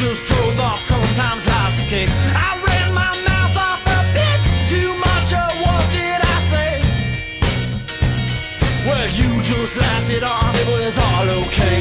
just drove off, sometimes life's a cake. I ran my mouth off a bit too much, or what did I say? Well, you just laughed it off, it was all okay.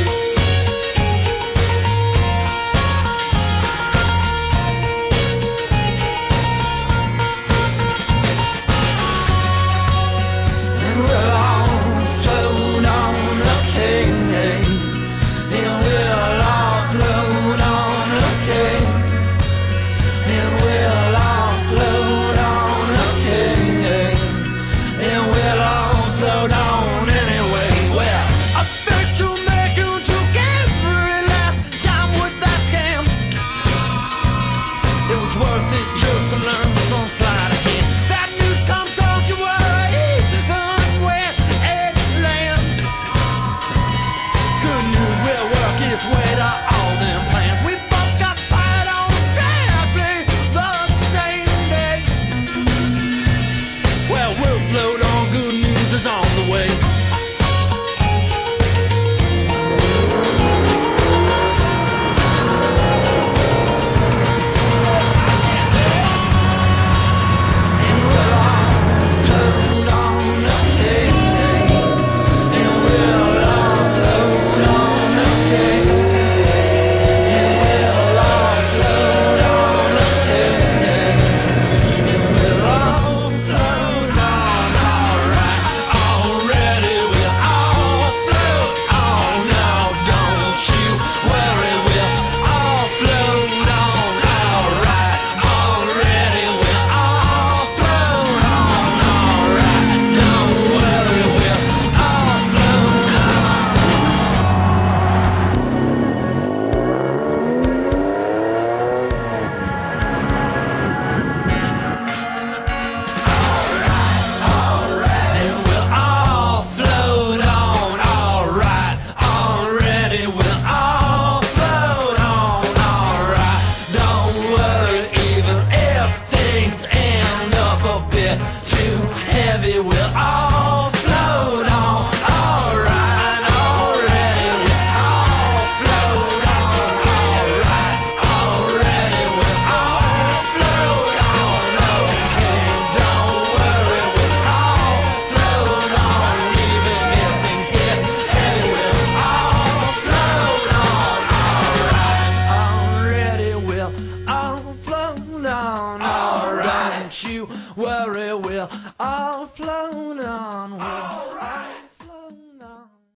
Worry, we'll all float